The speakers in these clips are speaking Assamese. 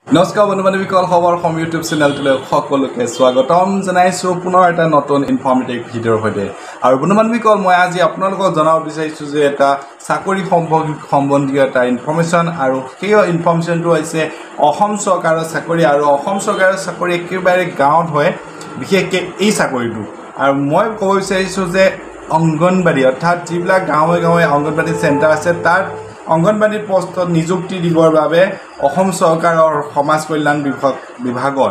নমস্কাৰ বন্ধু-বান্ধৱীসকল খবৰ সম ইউটিউব চেনেলটোলৈ সকলোকে স্বাগতম জনাইছোঁ পুনৰ এটা নতুন ইনফৰ্মেটিভ ভিডিঅ'ৰ সৈতে আৰু বন্ধু-বান্ধৱীসকল মই আজি আপোনালোকক জনাব বিচাৰিছোঁ যে এটা চাকৰি সম্বন্ধীয় এটা ইনফৰমেশ্যন আৰু সেই ইনফৰমেশ্যনটো হৈছে অসম চৰকাৰৰ চাকৰি আৰু অসম চৰকাৰৰ চাকৰি একেবাৰে গাঁৱত হয় বিশেষকৈ এই চাকৰিটো আৰু মই ক'ব বিচাৰিছোঁ যে অংগনবাড়ী অৰ্থাৎ যিবিলাক গাঁৱে গাঁৱে অংগনবাড়ী চেণ্টাৰ আছে তাত অংগনবাড়ী পোষ্টত নিযুক্তি দিবৰ বাবে অসম চৰকাৰৰ সমাজ কল্যাণ বিভাগৰ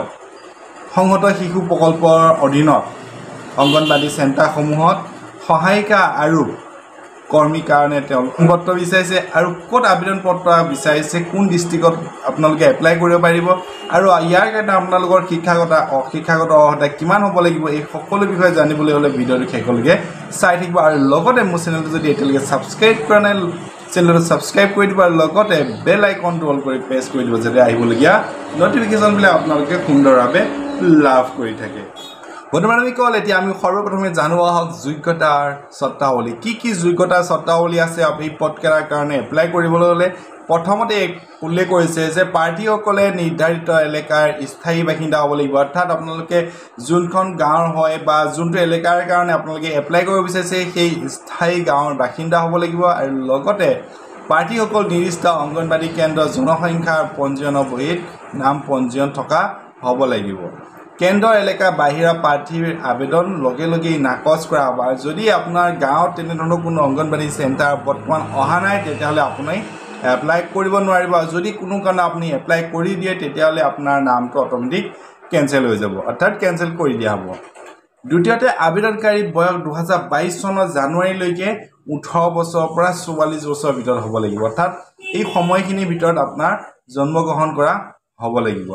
সংহত শিশু প্ৰকল্পৰ অধীনত অংগনবাড়ী চেণ্টাৰসমূহত সহায়িকা আৰু কৰ্মীৰ কাৰণে তেওঁলোকে পত্ৰ বিচাৰিছে আৰু ক'ত আবেদন পত্ৰ বিচাৰিছে কোন ডিষ্ট্ৰিক্টত আপোনালোকে এপ্লাই কৰিব পাৰিব আৰু ইয়াৰ কাৰণে আপোনালোকৰ শিক্ষাগত অৰ্হতা কিমান হ'ব লাগিব এই সকলো বিষয়ে জানিবলৈ হ'লে ভিডিঅ'টো শেষলৈকে চাই থাকিব আৰু লগতে মোৰ চেনেলটো যদি এতিয়ালৈকে ছাবস্ক্ৰাইব কৰা নাই চেনেলটো ছাবস্ক্ৰাইব কৰি দিব আৰু লগতে বেল আইকনটো অল কৰি প্ৰেছ কৰি দিব যাতে আহিবলগীয়া নটিফিকেশ্যনবিলাক আপোনালোকে সুন্দৰভাৱে লাভ কৰি থাকে বন্ধু-বান্ধৱীসকল এতিয়া আমি সৰ্বপ্ৰথমে জানো আহক যোগ্যতাৰ চৰ্তাৱলী কি যোগ্যতাৰ চৰ্তাৱলী আছে এই পদকেইটাৰ কাৰণে এপ্লাই কৰিবলৈ হ'লে প্ৰথমতে উল্লেখ কৰিছে যে প্ৰাৰ্থীসকলে নিৰ্ধাৰিত এলেকাৰ স্থায়ী বাসিন্দা হ'ব লাগিব অৰ্থাৎ আপোনালোকে যোনখন গাঁৱৰ হয় বা যোনটো এলেকাৰ কাৰণে আপোনালোকে এপ্লাই কৰিব বিচাৰিছে সেই স্থায়ী গাঁৱৰ বাসিন্দা হ'ব লাগিব আৰু লগতে প্ৰাৰ্থীসকল নিৰ্দিষ্ট অংগনবাড়ী কেন্দ্ৰৰ জনসংখ্যাৰ পঞ্জীয়নৰ বহীত নাম পঞ্জীয়ন থকা হ'ব লাগিব কেন্দ্ৰৰ এলেকা বাহিৰা প্ৰাৰ্থীৰ আবেদন লগেই নাকচ কৰা হ'ব আৰু যদি আপোনাৰ গাঁৱত তেনেধৰণৰ কোনো অংগনবাড়ী চেণ্টাৰ বৰ্তমান অহা নাই তেতিয়াহ'লে আপুনি এপ্লাই কৰিব নোৱাৰিব আৰু যদি কোনো কাৰণে আপুনি এপ্লাই কৰি দিয়ে তেতিয়াহ'লে আপোনাৰ নামটো অট'মেটিক কেঞ্চেল হৈ যাব অৰ্থাৎ কেঞ্চেল কৰি দিয়া হ'ব দ্বিতীয়তে আবেদনকাৰী বয়স 2022 চনৰ জানুৱাৰীলৈকে 18 বছৰৰ পৰা 44 বছৰৰ ভিতৰত হ'ব লাগিব অৰ্থাৎ এই সময়খিনিৰ ভিতৰত আপোনাৰ জন্মগ্ৰহণ কৰা হ'ব লাগিব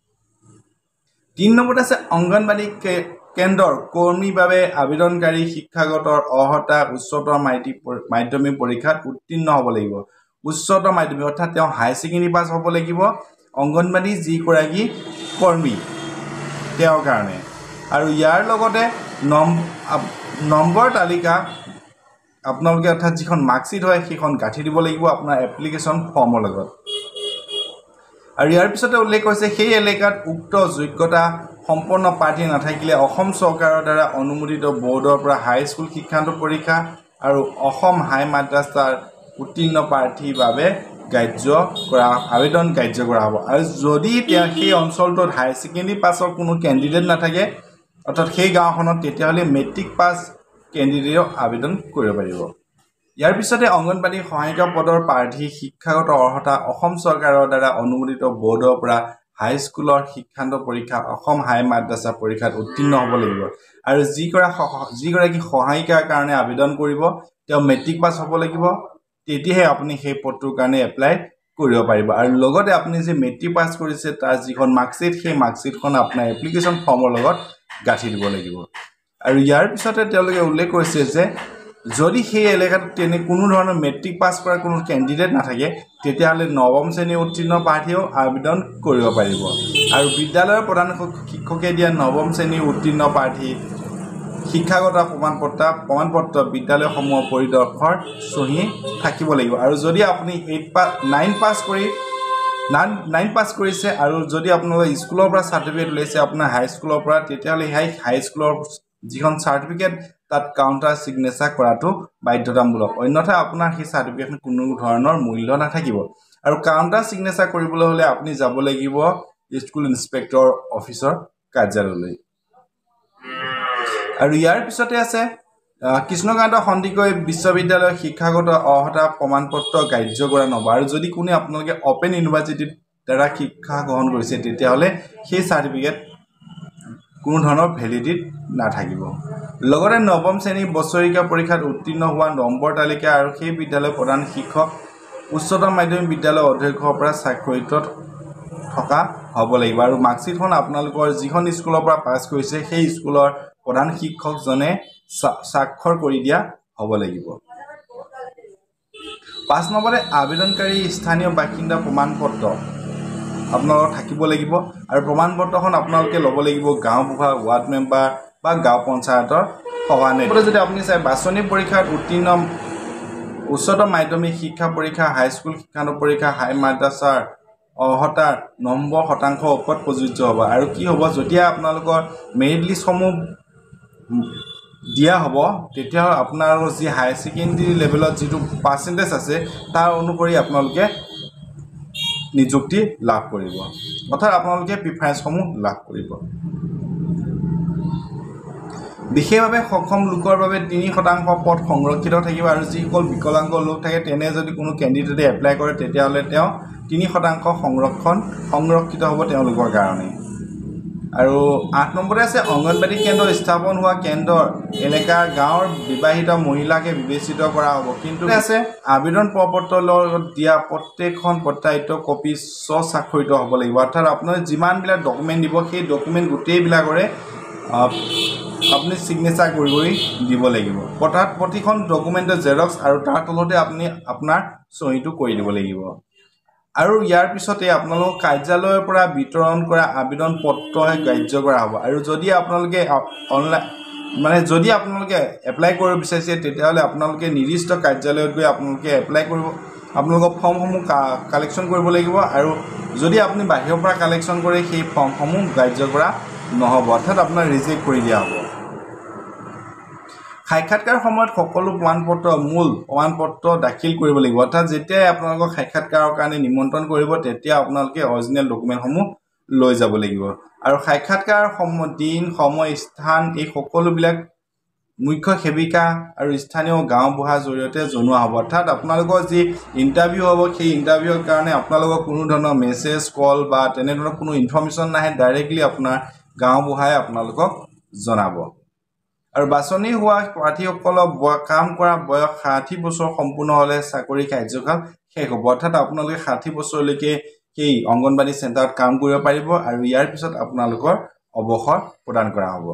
3 নম্বৰত আছে অংগনবাড়ী কেন্দ্ৰৰ কৰ্মীৰ বাবে আবেদনকাৰী শিক্ষাগত অৰ্হতা উচ্চতৰ মাধ্যমিক পৰীক্ষাত উত্তীৰ্ণ হ'ব লাগিব উচ্চতৰ মাধ্যমিক অৰ্থাৎ তেওঁ হাই ছেকেণ্ডেৰী পাছ হ'ব লাগিব অংগনবাড়ী যিগৰাকী কৰ্মী তেওঁৰ কাৰণে আৰু ইয়াৰ লগতে নম্বৰ তালিকা আপোনালোকে অৰ্থাৎ যিখন মাৰ্কশ্বিট হয় সেইখন গাঁঠি দিব লাগিব আপোনাৰ এপ্লিকেশ্যন ফৰ্মৰ লগত আৰু ইয়াৰ পিছতে উল্লেখ কৰিছে সেই এলেকাত উক্ত যোগ্যতা সম্পন্ন প্ৰাৰ্থী নাথাকিলে অসম চৰকাৰৰ দ্বাৰা অনুমোদিত বৰ্ডৰ পৰা হাইস্কুল শিক্ষান্ত পৰীক্ষা আৰু অসম হাই মাদ্ৰাছাৰ উত্তীৰ্ণ প্ৰাৰ্থীৰ বাবে আবেদন গ্ৰাহ্য কৰা হ'ব আৰু যদি তেওঁ সেই অঞ্চলটোত হাই ছেকেণ্ডেৰী পাছৰ কোনো কেণ্ডিডেট নাথাকে অৰ্থাৎ সেই গাঁওখনত তেতিয়াহ'লে মেট্ৰিক পাছ কেণ্ডিডেটেও আবেদন কৰিব পাৰিব ইয়াৰ পিছতে অংগনবাড়ী সহায়িকা পদৰ প্ৰাৰ্থী শিক্ষাগত অৰ্হতা অসম চৰকাৰৰ দ্বাৰা অনুমোদিত বৰ্ডৰ পৰা হাইস্কুলৰ শিক্ষান্ত পৰীক্ষা অসম হাই মাদ্ৰাছা পৰীক্ষাত উত্তীৰ্ণ হ'ব লাগিব আৰু যিগৰাকী সহায়িকাৰ কাৰণে আবেদন কৰিব তেওঁ মেট্ৰিক পাছ হ'ব লাগিব তেতিয়াহে আপুনি সেই পদটোৰ কাৰণে এপ্লাই কৰিব পাৰিব আৰু লগতে আপুনি যে মেট্ৰিক পাছ কৰিছে তাৰ যিখন মাৰ্কশ্বিট সেই মাৰ্কশ্বিটখন আপোনাৰ এপ্লিকেশ্যন ফৰ্মৰ লগত গাঁঠি দিব লাগিব আৰু ইয়াৰ পিছতে তেওঁলোকে উল্লেখ কৰিছে যে যদি সেই এলেকাটোত তেনে কোনো ধৰণৰ মেট্ৰিক পাছ কৰা কোনো কেণ্ডিডেট নাথাকে তেতিয়াহ'লে নৱম শ্ৰেণীৰ উত্তীৰ্ণ প্ৰাৰ্থীয়েও আবেদন কৰিব পাৰিব আৰু বিদ্যালয়ৰ প্ৰধান শিক্ষকে দিয়া নৱম শ্ৰেণীৰ উত্তীৰ্ণ প্ৰাৰ্থী শিক্ষাগত প্ৰমাণপত্ৰ বিদ্যালয়সমূহৰ পৰিদৰ্শকৰ চহী থাকিব লাগিব আৰু যদি আপুনি 9 পাছ কৰিছে আৰু যদি আপোনালোকে স্কুলৰ পৰা চাৰ্টিফিকেট লৈছে আপোনাৰ হাইস্কুলৰ পৰা তেতিয়াহ'লে সেই হাইস্কুলৰ যিখন চাৰ্টিফিকেট তাত কাউণ্টাৰ ছিগনেচাৰ কৰাটো বাধ্যতামূলক অন্যথা আপোনাৰ সেই চাৰ্টিফিকেটখন কোনো ধৰণৰ মূল্য নাথাকিব আৰু কাউণ্টাৰ ছিগনেচাৰ কৰিবলৈ হ'লে আপুনি যাব লাগিব স্কুল ইনস্পেক্টৰ অফিচৰ কাৰ্যালয়লৈ আৰু ইয়াৰ পিছতে আছে কৃষ্ণকান্ত সন্দিকৈ বিশ্ববিদ্যালয়ৰ শিক্ষাগত অৰ্হতা প্ৰমাণপত্ৰ গ্ৰাহ্য কৰা নহ'ব আৰু যদি কোনে আপোনালোকে অপেন ইউনিভাৰ্চিটিৰ দ্বাৰা শিক্ষা গ্ৰহণ কৰিছে তেতিয়াহ'লে সেই চাৰ্টিফিকেট কোনো ধৰণৰ ভেলিডিটি নাথাকিব লগতে নৱম শ্ৰেণীৰ বছৰেকীয়া পৰীক্ষাত উত্তীৰ্ণ হোৱা নম্বৰ তালিকা আৰু সেই বিদ্যালয়ৰ প্ৰধান শিক্ষক উচ্চতৰ মাধ্যমিক বিদ্যালয়ৰ অধ্যক্ষৰ পৰা স্বাক্ষৰিত থকা হ'ব লাগিব আৰু মাৰ্কশ্বিটখন আপোনালোকৰ যিখন স্কুলৰ পৰা পাছ কৰিছে সেই স্কুলৰ প্ৰধান শিক্ষকজনে স্বাক্ষৰ কৰি দিয়া হ'ব লাগিব 5 নম্বৰতে আবেদনকাৰী স্থানীয় বাসিন্দা প্ৰমাণপত্ৰ আপোনালোকৰ থাকিব লাগিব আৰু প্ৰমাণপত্ৰখন আপোনালোকে ল'ব লাগিব গাঁও বুঢ়া ৱাৰ্ড মেম্বাৰ বা গাঁও পঞ্চায়তৰ সভানেত্ৰী যদি আপুনি চাই বাছনি পৰীক্ষাত উত্তীৰ্ণ উচ্চতৰ মাধ্যমিক শিক্ষা পৰীক্ষা হাইস্কুল শিক্ষান্ত পৰীক্ষা হাই মাদ্ৰাছাৰ অৰ্হতাৰ নম্বৰ শতাংশৰ ওপৰত প্ৰযোজ্য হ'ব। আৰু কি হ'ব, যেতিয়া আপোনালোকৰ মেৰিট লিষ্টসমূহ দিয়া হ'ব তেতিয়া আপোনালোকৰ যি হায়াৰ ছেকেণ্ডেৰী লেভেলত যিটো পাৰ্চেণ্টেজ আছে তাৰ অনুসৰি আপোনালোকে নিযুক্তি লাভ কৰিব, অৰ্থাৎ আপোনালোকে প্ৰিফাৰেঞ্চসমূহ লাভ কৰিব। বিশেষভাৱে সক্ষম লোকৰ বাবে 3% পদ সংৰক্ষিত থাকিব। আৰু যিসকল বিকলাংগ লোক থাকে তেনে যদি কোনো কেণ্ডিডেটে এপ্লাই কৰে তেতিয়াহ'লে তেওঁ 3% সংৰক্ষিত হ'ব তেওঁলোকৰ কাৰণে। আৰু 8 নম্বৰতে আছে অংগনবাড়ী কেন্দ্ৰ স্থাপন হোৱা কেন্দ্ৰৰ এলেকাৰ গাঁৱৰ বিবাহিত মহিলাকে বিবেচিত কৰা হ'ব। কিন্তু আছে আবেদন প্ৰপত্ৰৰ লগত দিয়া প্ৰত্যেকখন প্ৰত্যায়িত কপি স্বস্বাক্ষৰিত হ'ব লাগিব, অৰ্থাৎ আপোনাৰ যিমানবিলাক ডকুমেণ্ট দিব সেই ডকুমেণ্ট গোটেইবিলাকৰে আপুনি ছিগনেচাৰ কৰি দিব লাগিব। অৰ্থাৎ প্ৰতিখন ডকুমেণ্টৰ জেৰক্স আৰু তাৰ তলতে আপুনি আপোনাৰ চহীটো কৰি দিব লাগিব। আৰু ইয়াৰ পিছতে আপোনালোক কাৰ্যালয়ৰ পৰা বিতৰণ কৰা আবেদন পত্ৰহে গ্ৰাহ্য কৰা হ'ব। আৰু যদি আপোনালোকে অনলাইন যদি আপোনালোকে এপ্লাই কৰিব বিচাৰিছে তেতিয়াহ'লে আপোনালোকে নিৰ্দিষ্ট কাৰ্যালয়ত গৈ আপোনালোকে এপ্লাই কৰিব, আপোনালোকৰ ফৰ্মসমূহ কালেকশ্যন কৰিব লাগিব। আৰু যদি আপুনি বাহিৰৰ পৰা কালেকশ্যন কৰে সেই ফৰ্মসমূহ গ্ৰাহ্য কৰা নহ'ব, অৰ্থাৎ আপোনাৰ ৰিজেক্ট কৰি দিয়া হ'ব। সাক্ষাৎকাৰ সময়ত সকলো মূল প্ৰমাণপত্ৰ দাখিল কৰিব লাগিব, অৰ্থাৎ যেতিয়াই আপোনালোকক সাক্ষাৎকাৰৰ কাৰণে নিমন্ত্ৰণ কৰিব তেতিয়া আপোনালোকে অৰিজিনেল ডকুমেণ্টসমূহ লৈ যাব লাগিব। আৰু সাক্ষাৎকাৰ দিন, সময়, স্থান এই সকলোবিলাক মুখ্য সেৱিকা আৰু স্থানীয় গাঁওবুঢ়াৰ জৰিয়তে জনোৱা হ'ব। অৰ্থাৎ আপোনালোকৰ যি ইণ্টাৰভিউ হ'ব সেই ইণ্টাৰভিউৰ কাৰণে আপোনালোকৰ কোনো ধৰণৰ মেছেজ, কল বা তেনেধৰণৰ কোনো ইনফৰ্মেশ্যন নাহে, ডাইৰেক্টলি আপোনাৰ গাঁওবুঢ়াই আপোনালোকক জনাব। আৰু বাছনি হোৱা প্ৰাৰ্থীসকলক কাম কৰা বয়স 60 বছৰ সম্পূৰ্ণ হ'লে চাকৰি কাৰ্যকাল শেষ হ'ব, অৰ্থাৎ আপোনালোকে 60 বছৰলৈকে সেই অংগনবাড়ী চেণ্টাৰত কাম কৰিব পাৰিব। আৰু ইয়াৰ পিছত আপোনালোকৰ অৱসৰ প্ৰদান কৰা হ'ব।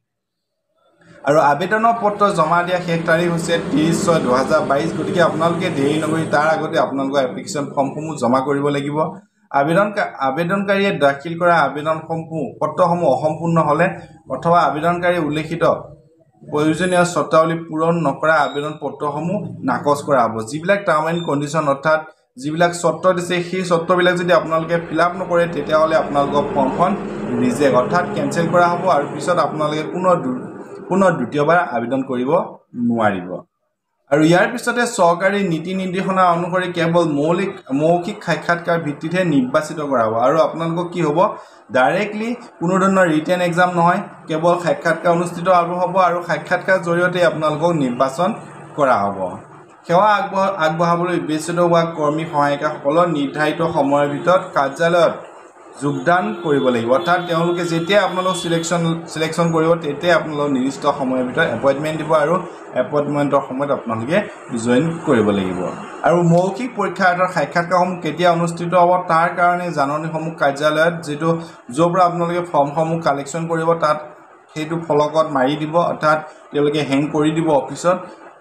আৰু আবেদনৰ পত্ৰ জমা দিয়া শেষ তাৰিখ হৈছে 30/6/2022। গতিকে আপোনালোকে দেৰি নকৰি তাৰ আগতে আপোনালোকৰ এপ্লিকেশ্যন ফৰ্মসমূহ জমা কৰিব লাগিব। আবেদনকাৰীয়ে দাখিল কৰা পত্ৰসমূহ অসম্পূৰ্ণ হ'লে অথবা আবেদনকাৰী উল্লেখিত প্ৰয়োজনীয় চৰ্তাৱলী পূৰণ নকৰা আবেদন পত্ৰসমূহ নাকচ কৰা হ'ব। যিবিলাক টাৰ্ম এণ্ড কণ্ডিশ্যন অৰ্থাৎ যিবিলাক চৰ্ত দিছে সেই চৰ্তবিলাক যদি আপোনালোকে ফিল আপ নকৰে তেতিয়াহ'লে আপোনালোকৰ ফৰ্মখন ৰিজেক্ট অৰ্থাৎ কেঞ্চেল কৰা হ'ব। আৰু পিছত আপোনালোকে পুনৰ দ্বিতীয়বাৰ আবেদন কৰিব নোৱাৰিব। আৰু ইয়াৰ পিছতে চৰকাৰী নীতি নিৰ্দেশনা অনুসৰি কেৱল মৌখিক সাক্ষাৎকাৰ ভিত্তিতহে নিৰ্বাচিত কৰা হ'ব। আৰু আপোনালোকক কি হ'ব, ডাইৰেক্টলি কোনো ধৰণৰ ৰিটেন এক্সাম নহয়, কেৱল সাক্ষাৎকাৰ অনুষ্ঠিত হ'ব। আৰু সাক্ষাৎকাৰ জৰিয়তে আপোনালোকক নিৰ্বাচন কৰা হ'ব। সেৱা আগবঢ়াবলৈ বিবেচিত হোৱা কৰ্মী সহায়িকাসকলৰ নিৰ্ধাৰিত সময়ৰ ভিতৰত কাৰ্যালয়ত যোগদান কৰিব লাগিব, অৰ্থাৎ তেওঁলোকে যেতিয়া আপোনালোক চিলেকশ্যন কৰিব তেতিয়াই আপোনালোক নিৰ্দিষ্ট সময়ৰ ভিতৰত এপইণ্টমেণ্ট দিব আৰু এপইণ্টমেণ্টৰ সময়ত আপোনালোকে জইন কৰিব লাগিব। আৰু মৌখিক পৰীক্ষা অৰ্থাৎ সাক্ষাৎকাৰসমূহ কেতিয়া অনুষ্ঠিত হ'ব তাৰ কাৰণে জাননীসমূহ কাৰ্যালয়ত য'ৰ পৰা আপোনালোকে ফৰ্মসমূহ কালেকশ্যন কৰিব তাত সেইটো ফলকত মাৰি দিব, অৰ্থাৎ তেওঁলোকে হেং কৰি দিব অফিচত।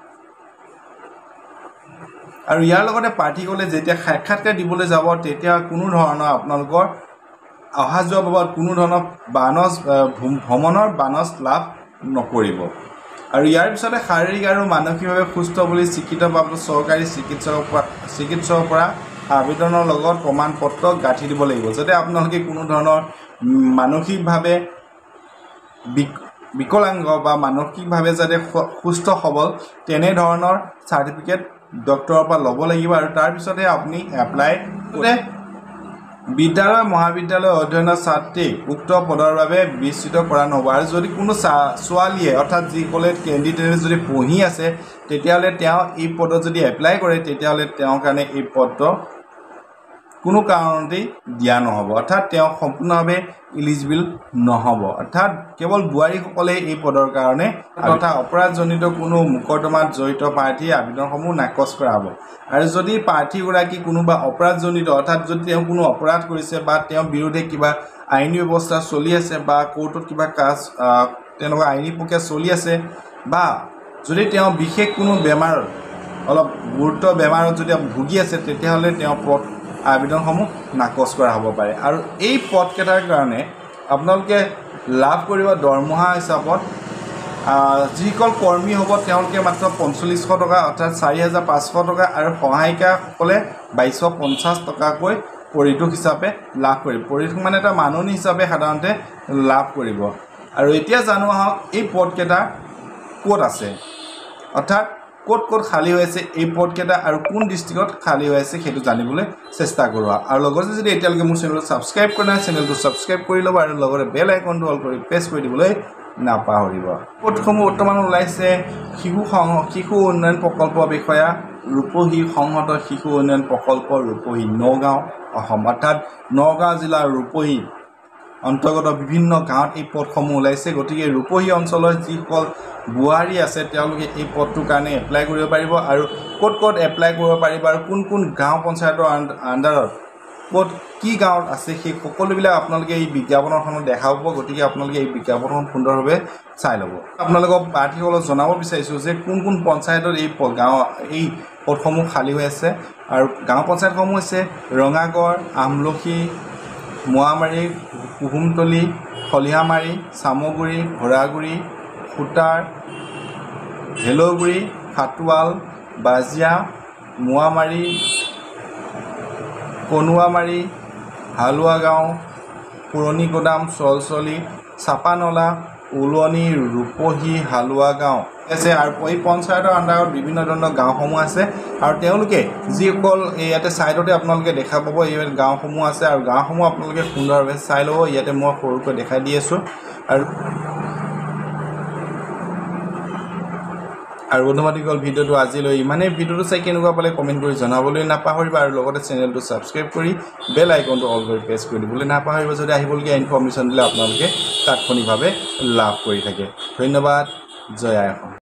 আৰু ইয়াৰ লগতে প্ৰাৰ্থীসকলে যেতিয়া সাক্ষাৎকাৰ দিবলৈ যাব তেতিয়া কোনো ধৰণৰ আপোনালোকৰ অহা যোৱা বাবদ কোনো ধৰণৰ ভ্ৰমণৰ বানজ লাভ নকৰিব। আৰু ইয়াৰ পিছতে শাৰীৰিক আৰু মানসিকভাৱে সুস্থ বুলি স্বীকৃতপ্ৰাপ্ত চৰকাৰী চিকিৎসকৰ পৰা আবেদনৰ লগত প্ৰমাণ পত্ৰ গাঁঠি দিব লাগিব, যাতে আপোনালোকে কোনো ধৰণৰ মানসিকভাৱে বিকলাংগ বা মানসিকভাৱে যাতে সুস্থ সবল তেনেধৰণৰ চাৰ্টিফিকেট ডক্টৰৰ পৰা ল'ব লাগিব। আৰু তাৰপিছতহে আপুনি এপ্লাই কৰে। বিদ্যালয় মহাবিদ্যালয় অধ্যয়নৰ ছাত্ৰীক উক্ত পদৰ বাবে বিস্তৃত কৰা নহ'ব। আৰু যদি কোনো ছোৱালীয়ে অৰ্থাৎ যিসকলে কেণ্ডিডেটে যদি পঢ়ি আছে তেতিয়াহ'লে তেওঁ এই পদত যদি এপ্লাই কৰে তেতিয়াহ'লে তেওঁৰ কাৰণে এই পদটো কোনো কাৰণতেই দিয়া নহ'ব, অৰ্থাৎ তেওঁ সম্পূৰ্ণভাৱে ইলিজিবল নহ'ব। অৰ্থাৎ কেৱল বোৱাৰীসকলে এই পদৰ কাৰণে তথা অপৰাধজনিত কোনো মোকৰ্দমাত জড়িত প্ৰাৰ্থীৰ আবেদনসমূহ নাকচ কৰা হ'ব। আৰু যদি প্ৰাৰ্থীগৰাকী কোনোবা অপৰাধজনিত অৰ্থাৎ যদি তেওঁ কোনো অপৰাধ কৰিছে বা তেওঁৰ বিৰুদ্ধে কিবা আইনী ব্যৱস্থা চলি আছে বা কোৰ্টত কিবা তেনেকুৱা আইনী প্ৰক্ৰিয়া চলি আছে বা যদি তেওঁ বিশেষ কোনো বেমাৰ অলপ গুৰুতৰ বেমাৰত যদি ভুগি আছে তেতিয়াহ'লে তেওঁ আবেদনসমূহ নাকচ কৰা হ'ব পাৰে। আৰু এই পদকেইটাৰ কাৰণে আপোনালোকে লাভ কৰিব দৰমহা হিচাপত যিসকল কৰ্মী হ'ব তেওঁলোকে মাত্ৰ 4500 টকা অৰ্থাৎ 4500 টকা আৰু সহায়িকাসকলে 2250 টকাকৈ পৰিটোক হিচাপে লাভ কৰিব পৰিটোক মানে এটা মাননি হিচাপে সাধাৰণতে লাভ কৰিব আৰু এতিয়া জানো আহক এই পদকেইটা ক'ত আছে অৰ্থাৎ ক'ত ক'ত খালী হৈ আছে এই পদকেইটা আৰু কোন ডিষ্ট্ৰিক্টত খালী হৈ আছে সেইটো জানিবলৈ চেষ্টা কৰোঁ আৰু লগতে যদি এতিয়ালৈকে মোৰ চেনেলটো ছাবস্ক্ৰাইব কৰা নাই চেনেলটো ছাবস্ক্ৰাইব কৰি ল'ব আৰু লগতে বেল আইকনটো অল কৰি প্ৰেছ কৰি দিবলৈ নাপাহৰিব পদসমূহ বৰ্তমান ওলাইছে শিশু উন্নয়ন প্ৰকল্প বিষয়া ৰূপহী সংহত শিশু উন্নয়ন প্ৰকল্প ৰূপহী নগাঁও অসম অৰ্থাৎ নগাঁও জিলাৰ ৰূপহী অন্তৰ্গত বিভিন্ন গাঁৱত এই পদসমূহ ওলাইছে গতিকে ৰূপহী অঞ্চলৰ যিসকল বোৱাৰী আছে তেওঁলোকে এই পদটোৰ কাৰণে এপ্লাই কৰিব পাৰিব আৰু ক'ত ক'ত এপ্লাই কৰিব পাৰিব আৰু কোন কোন গাঁও পঞ্চায়তৰ আণ্ডাৰত ক'ত কি গাঁৱত আছে সেই সকলোবিলাক আপোনালোকে এই বিজ্ঞাপনখনত দেখা পাব গতিকে আপোনালোকে এই বিজ্ঞাপনখন সুন্দৰভাৱে চাই ল'ব আপোনালোকক প্ৰাৰ্থীসকলক জনাব বিচাৰিছোঁ যে কোন কোন পঞ্চায়তত এই পদসমূহ খালী হৈ আছে আৰু গাঁও পঞ্চায়তসমূহ হৈছে ৰঙাগড় আমলখি মোৱামাৰী কুহুমতলি খলিহামাৰী চামগুৰি ঘোঁৰাগুৰি খুটাৰ ভেলৌগুৰি খাটোৱাল বাজিয়া মোৱামাৰী কনুৱামাৰী হালোৱা গাঁও পুৰণি গোদাম চলচলি চাপানলা উলনি ৰূপহী হালোৱা গাঁও আছে আৰু এই পঞ্চায়তৰ আণ্ডাৰত বিভিন্ন ধৰণৰ গাঁওসমূহ আছে আৰু তেওঁলোকে যিসকল ইয়াতে ছাইডতে আপোনালোকে দেখা পাব এই গাঁওসমূহ আছে আৰু গাঁওসমূহ আপোনালোকে সুন্দৰভাৱে চাই ল'ব ইয়াতে মই সৰুকৈ দেখাই দি আছোঁ আৰু বন্ধুবান্ধৱীসকল ভিডিঅ'টো আজিলৈ ইমানেই ভিডিঅ'টো চাই কেনেকুৱা পালে কমেণ্ট কৰি জনাবলৈ নাপাহৰিব আৰু লগতে চেনেলটো ছাবস্ক্ৰাইব কৰি বেল আইকনটো অল কৰি প্ৰেছ কৰি দিবলৈ নাপাহৰিব যদি আহিবলগীয়া ইনফৰ্মেশ্যন দিলে আপোনালোকে তাৎক্ষণিকভাৱে লাভ কৰি থাকে ধন্যবাদ জয় আই অসম।